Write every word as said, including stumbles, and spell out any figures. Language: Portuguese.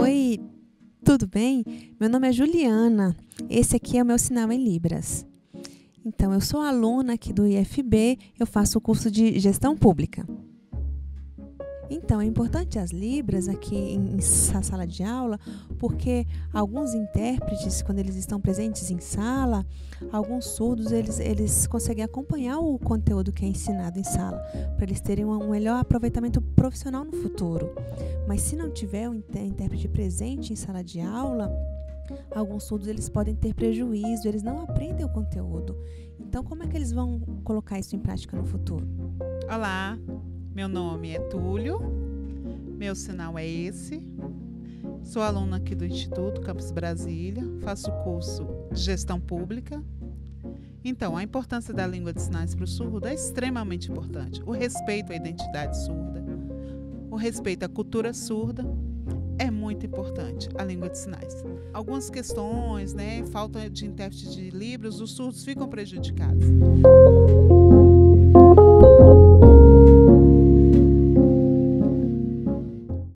Oi, tudo bem? Meu nome é Juliana. Esse aqui é o meu sinal em Libras. Então, eu sou aluna aqui do I F B, eu faço o curso de Gestão Pública. Então, é importante as Libras aqui em sa- sala de aula, porque alguns intérpretes, quando eles estão presentes em sala, alguns surdos, eles, eles conseguem acompanhar o conteúdo que é ensinado em sala, para eles terem um, um melhor aproveitamento profissional no futuro. Mas se não tiver um inter- intérprete presente em sala de aula, alguns surdos eles podem ter prejuízo, eles não aprendem o conteúdo. Então, como é que eles vão colocar isso em prática no futuro? Olá, meu nome é Túlio, meu sinal é esse, sou aluna aqui do Instituto Campus Brasília, faço o curso de Gestão Pública. Então, a importância da língua de sinais para o surdo é extremamente importante. O respeito à identidade surda, o respeito à cultura surda é muito importante, a língua de sinais. Algumas questões, né, falta de intérprete de Libras, os surdos ficam prejudicados.